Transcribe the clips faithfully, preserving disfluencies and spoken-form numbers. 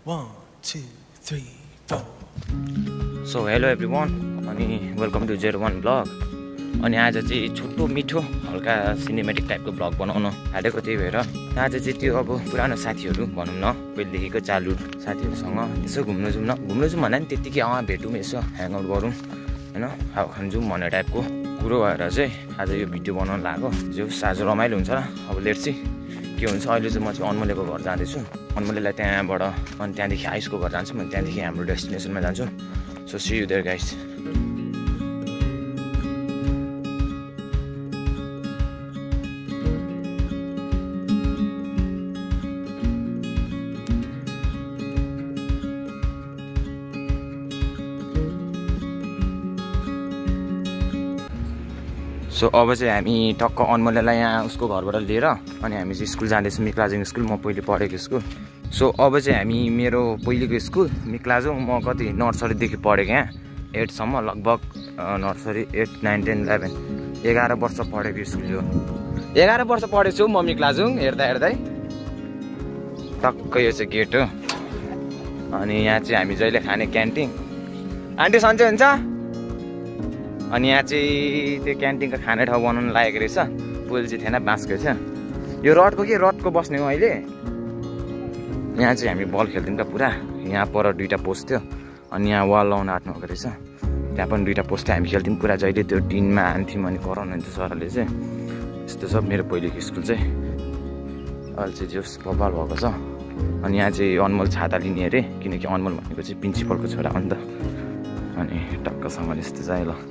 One, two, three, four. So hello everyone अनि welcome to zero one blog. अनि आज चाहिँ छोटो मिठो हल्का सिनेमेटिक टाइपको ब्लग बनाउन आँटेको, त्यही भएर आज चाहिँ त्यो अब पुरानो साथीहरू भनौँ न, पहिलेदेखिको चाइल्डहुड साथीहरूसँग यसो घुम्नु जाउँ न घुम्नु जाउँ भन्दा नि त्यत्तिकै अँ भेटौँ यसो ह्याङआउट गरौँ होइन, हावा खान जाउँ भन्ने टाइपको कुरो भएर चाहिँ आज यो भिडियो बनाउन लाग्यो। जो आज रमाइलो हुन्छ अब लेट्स सी के हुन्छ। अहिले चाहिँ म चाहिँ अनमोलेको घर जाँदैछु, अनमोलेलाई त्यहाँबाट अनि त्यहाँदेखि आइसको घर जान्छु, अनि त्यहाँदेखि हाम्रो डेस्टिनेसनमा जान्छु। So see you there guys. So अब चाहिँ हामी टक्क अनमोलेलाई यहाँ उसको घरबाट लिएर अनि हामी चाहिँ स्कुल जाँदैछौँ, मिक्लाजुङ स्कुल, म पहिले पढेको स्कुल। सो अब चाहिँ हामी मेरो पहिलेको स्कुल मिक्लाजुङ, म कति नर्सरीदेखि पढेको यहाँ एटसम्म, लगभग nursery eight nine ten eleven एघार वर्ष पढेको स्कुल हो। एघार वर्ष पढेको छु म मिक्लाजुङ। हेर्दा हेर्दै टक्क यो चाहिँ गेट हो। अनि यहाँ चाहिँ हामी जहिले खाने क्यान्टिन। आन्टी सन्चै हुन्छ? अनि यहाँ चाहिँ त्यो क्यान्टिनको खाने ठाउँ बनाउनु लागेको रहेछ। पुल चाहिँ थिएन, बाँसको थियो। यो रडको के रडको बस्ने हो अहिले। यहाँ चाहिँ हामी बल खेल्थ्यौँ त पुरा। यहाँ पर दुईवटा पोस्ट थियो अनि यहाँ वाल लाउन आँट्नु भएको रहेछ। त्यहाँ पनि दुईवटा पोस्ट हामी खेल्थ्यौँ पुरा, जहिले त्यो टिनमा हान्थ्यौँ अनि कराउनुहुन्थ्यो सरले चाहिँ। यस्तो सब मेरो पहिलेको स्कुल चाहिँ। अहिले चाहिँ जोस् बबाल भएको छ। अनि यहाँ चाहिँ अनमोल छाता लिने अरे, किनकि अनमोल भनेको चाहिँ प्रिन्सिपलको छोरा हो नि त। अनि टक्कसँग यस्तो चाहिँ ल।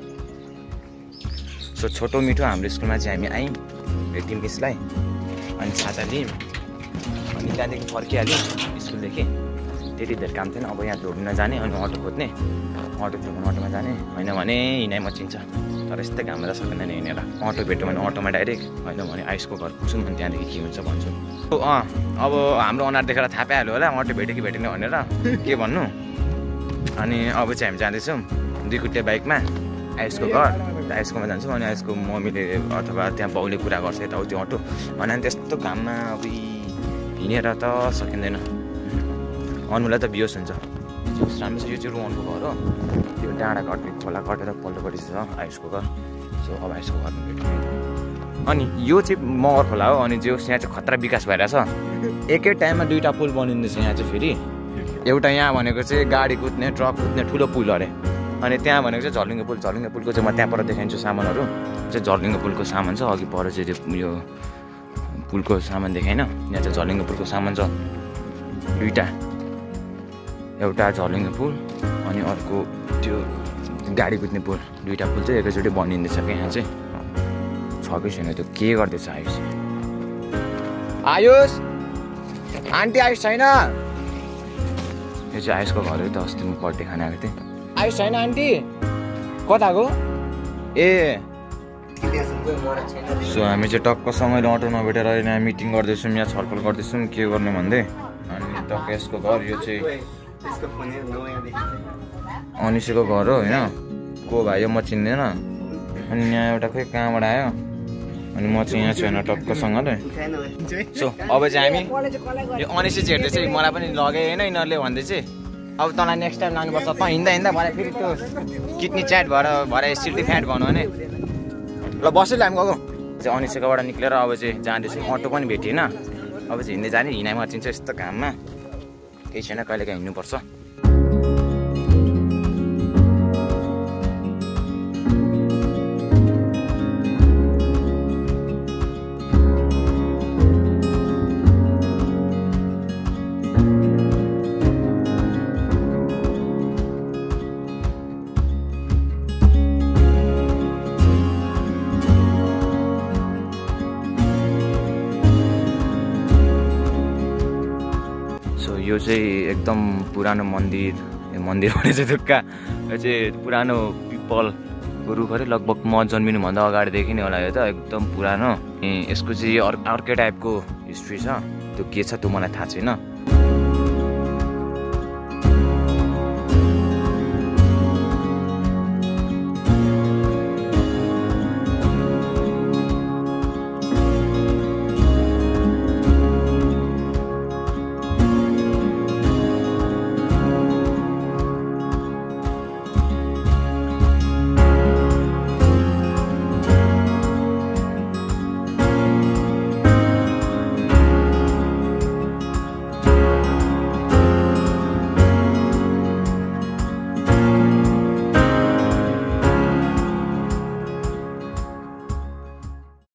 सो छोटो मिठो हाम्रो स्कुलमा चाहिँ हामी आयौँ, भेट्यौँ मिसलाई, अनि छाता लियौँ, अनि त्यहाँदेखि फर्किहाल्यौँ स्कुलदेखि। त्यति धेर काम थिएन। अब यहाँ धोबिन जाने अनि अटो खोज्ने, अटो खोज्नु अटोमा जाने, होइन भने हिँडाइ मचिन्छ। तर यस्तै घाममा त सकिँदैन हिँडेर। अटो भेट्यो भने अटोमा डाइरेक्ट, होइन भने आइसको घर पुग्छौँ, अनि त्यहाँदेखि के हुन्छ भन्छु। अँ अब हाम्रो अनुहार देखेर थाहा पाइहाल्यो होला अटो भेट्यो कि भेटेन भनेर, के भन्नु। अनि अब चाहिँ हामी जाँदैछौँ दुई खुट्टे बाइकमा आइसको घर। आइसकोमा जान्छौँ अनि आइसको मम्मीले अथवा त्यहाँ बाउले कुरा गर्छ यताउति अटो भने, त्यस्तो घाममा अब हिँडेर त सकिँदैन। अनमोललाई त बियोस हुन्छ। राम्रो छ। यो चाहिँ रोहनको घर हो। त्यो डाँडा कट्ने खोला कटेर पल्लोपट्टि छ आइसको घर। सो अब आइसको घरमा भेट्यो। अनि यो चाहिँ मगर खोला हो। अनि जो यहाँ चाहिँ खतरा विकास भइरहेछ। एकै टाइममा दुईवटा पुल बनिँदैछ यहाँ चाहिँ फेरि। एउटा यहाँ भनेको चाहिँ गाडी कुद्ने ट्रक कुद्ने ठुलो पुल अरे, अनि त्यहाँ भनेको चाहिँ झर्लिङ्गे पुल। झर्लिङ्गे पुलको चाहिँ म त्यहाँबाट देखाइन्छु सामानहरू। चाहिँ झर्लिङ्गे पुलको सामान छ, अघि पर चाहिँ त्यो यो पुलको सामान देखाइन। यहाँ चाहिँ झर्लिङ्गे पुलको सामान छ दुईवटा, एउटा झर्लिङ्गे पुल अनि अर्को त्यो गाडी कुद्ने पुल। दुईवटा पुल चाहिँ एकैचोटि बनिँदैछ क्या यहाँ चाहिँ। छ कि छैन त्यो के गर्दैछ आयुष। आयुष आन्टी आयुष छैन? यो चाहिँ आयुषको घर हो त। अस्ति म बर्थडे खाना आएको थिएँ। आयुष छैन आन्टी? कता गयो? ए सो हामी चाहिँ टक्कसँगै अटो नभेटेर यहाँ मिटिङ गर्दैछौँ, यहाँ छलफल गर्दैछौँ के गर्ने भन्दै। अनि टक्क यसको घर यो चाहिँ अनिसको घर हो होइन। को भाइ म चिन्दैन। अनि यहाँ एउटा खोइ कहाँबाट आयो, अनि म चाहिँ यहाँ छैन टक्कसँगले। सो अब चाहिँ हामी यो अनिस चाहिँ हेर्दै चाहिँ मलाई पनि लगे होइन यिनीहरूले भन्दै चाहिँ अब तँलाई नेक्स्ट टाइम लानुपर्छ। त हिँड्दा हिँड्दा भरे फेरि त्यो किडनी च्याट भएर भरे सिल्टी फ्याट भन्यो भने ल बस्यो हामी गएको चाहिँ अनिसेकोबाट निक्लेर अब चाहिँ जाँदैछु। अटो पनि भेटिएन। अब चाहिँ हिँड्दै जाने, हिँडाइ मचिन्छ यस्तो घाममा। केही छैन, कहिले काहीँ हिँड्नुपर्छ। यो चाहिँ एकदम पुरानो मन्दिर, मन्दिर भने चाहिँ ढुक्का यो चाहिँ पुरानो पिपलको रुख अरे। लगभग म जन्मिनुभन्दा अगाडिदेखि नै होला यो त, एकदम पुरानो। यसको चाहिँ अर्कै टाइपको हिस्ट्री छ। त्यो के छ त्यो मलाई थाहा छैन।